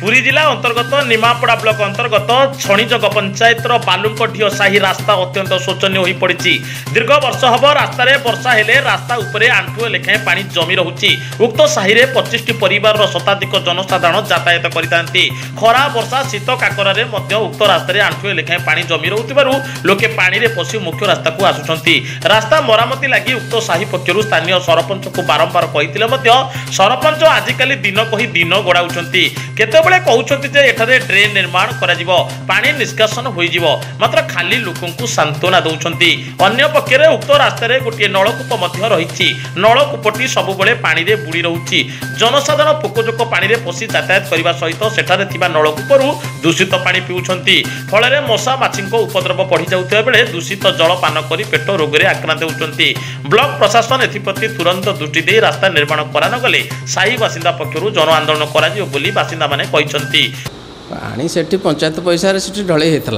पुरी जिला अंतर्गत निमापड़ा ब्लॉक अंतर्गत छणीजग पंचायत बालुंकढियो साही रास्ता अत्यंत शोचनीय हो पड़ी। दीर्घ वर्ष हम रास्तार वर्षा हेले रास्ता उपरे आंठुए लेखाएं पानी जमी रोचे। उक्त साही 25 परिवार शताधिक जनसाधारण यातायात करते। खरा वर्षा शीत काकर उक्त रास्तार आंठुए लेखाएं पानी जमी रोकु लोके पानी में पशि मुख्य रास्ता को आसुंच। रास्ता मरामती लगी उक्त साही पक्षर स्थानीय सरपंच को बारंबार कहते सरपंच आजिकल दिन कही दिन गड़ाऊँच। केतबेले कहउछन्ति जे एठारे ड्रेन निर्माण करा जिवो, पानी निष्कासन होई जिवो, मात्र खाली लोकंकु सांत्वना दउछन्ति। अन्य पक्षरे उक्त रास्ता रे गोटे नलकूप मध्य रहिछि। नलकूपटी सबुबेले पानी रे बुडी रहउछि। जनसाधारण पोकजोक पानी रे पसी यातायात करबा सहित सेठारे थिबा नलकूपरु दूषित पानी पिउछन्ति। फଳରେ मशा माछीको उपद्रव बढ़ी जाउथिबा बेले दूषित जल पान करी पेट रोग रे आक्रांत होउछन्ति। ब्लॉक प्रशासन एथिप्रति तुरंत दृष्टि दे रास्ता निर्माण करा न गले साही बासिंदा पक्षरु जन आंदोलन करा जिवो बोली बासिंदा माने पानी से पंचायत पैसा ढले होता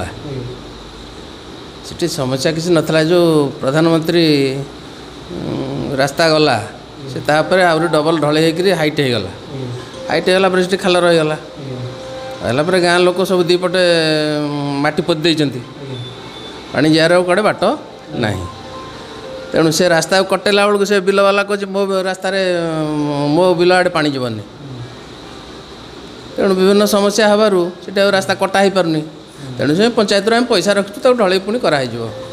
से समस्या किसी नाला जो प्रधानमंत्री रास्ता गला से आहरी डबल ढले हाइट होगला हाइट होगा से खाल रहीगला रहा गाँ लोक सब दीपटे माटी पोति पानी जार कड़े बाट ना तेणु से रास्ता कटेला बेलू से बिल वाला कहे मो रास्तार मो बिल आड़े पानी जीवन तेणु विभिन्न समस्या हबारू से रास्ता कटा हो पारनी तेणु से पंचायत आम पैसा रखु ढले पुणी कराई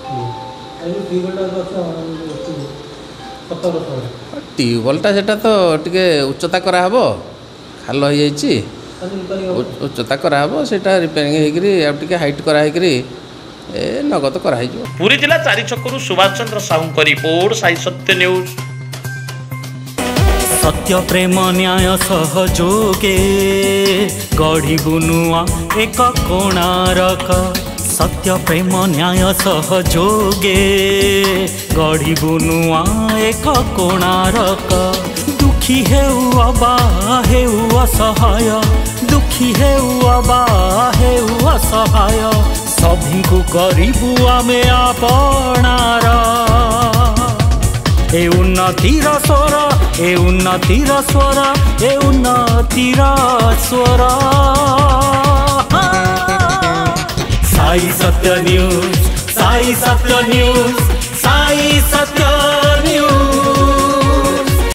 ट्यूबवेलटा से तो टे उच्चता कराहब खाल हो जाइए उच्चता कराहब से रिपेयरिंग होकर हाइट कराई नगद कराई। पुरी जिला 4 छकरू सुभाष चंद्र साहू रिपोर्ट साई सत्य न्यूज। सत्य प्रेम न्याय सहयोगे गढ़ी बुनुआ एक कोणारक। सत्य प्रेम न्याय सहयोगे गढ़ी बुनुआ एक कोणारक। दुखी हेउ अबा हेउ असहाय दुखी हेउ अबा हेउ असहाय सभी को करिबु आमे आपनार। ए उन्नतिर स्वर ए उन्नतिर स्वर ए उन्नतिर स्वर। Sai Satya news Sai Satya news Sai Satya news.